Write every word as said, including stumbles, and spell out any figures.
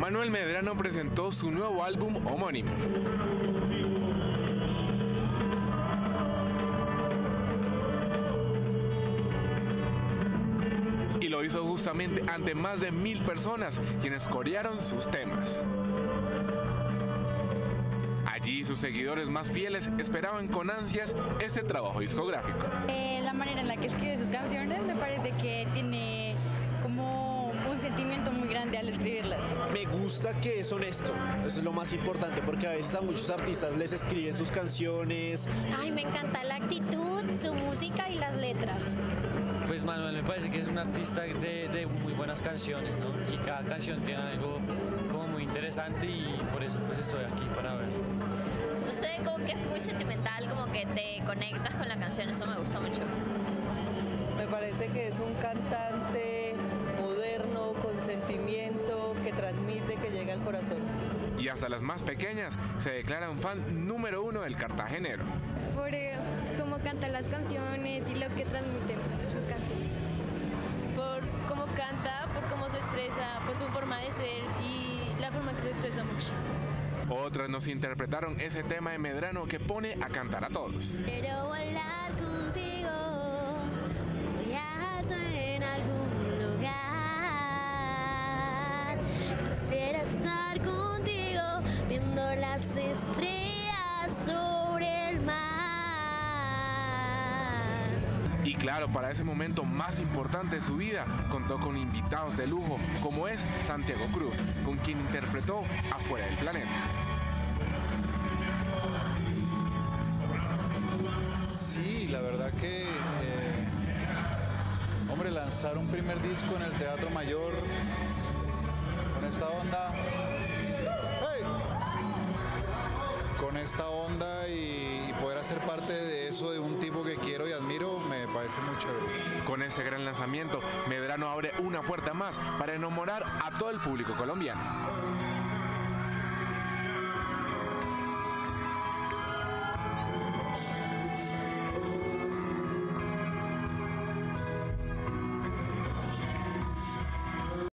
Manuel Medrano presentó su nuevo álbum homónimo. Y lo hizo justamente ante más de mil personas, quienes corearon sus temas. Allí sus seguidores más fieles esperaban con ansias este trabajo discográfico. Eh, la manera en la que escribe sus canciones me parece que tiene como un sentimiento muy grande al escribirlas. Me gusta que es honesto, eso es lo más importante, porque a veces a muchos artistas les escriben sus canciones. Ay, me encanta la actitud, su música y las letras. Pues Manuel me parece que es un artista de, de muy buenas canciones, ¿no? Y cada canción tiene algo como muy interesante y por eso pues estoy aquí para ver. No sé, como que es muy sentimental, como que te conectas con la canción, eso me gusta mucho. Me parece que es un cantante moderno, con sentimiento, que transmite, que llega al corazón. Y hasta las más pequeñas se declaran fan número uno del cartagenero. Por eh, cómo canta las canciones y lo que transmiten sus canciones. Por cómo canta, por cómo se expresa, por su forma de ser y la forma que se expresa mucho. Otras nos interpretaron ese tema de Medrano que pone a cantar a todos. Quiero volar contigo, muy alto en algún lugar. Quisiera estar contigo, viendo las estrellas sobre el mar. Y claro, para ese momento más importante de su vida, contó con invitados de lujo, como es Santiago Cruz, con quien interpretó Afuera del Planeta. Sí, la verdad que, eh, hombre, lanzar un primer disco en el Teatro Mayor, con esta onda, ¡hey! con esta onda y, y poder hacer parte de eso de un tipo que quiero y admiro, me parece muy chévere. Con ese gran lanzamiento, Medrano abre una puerta más para enamorar a todo el público colombiano.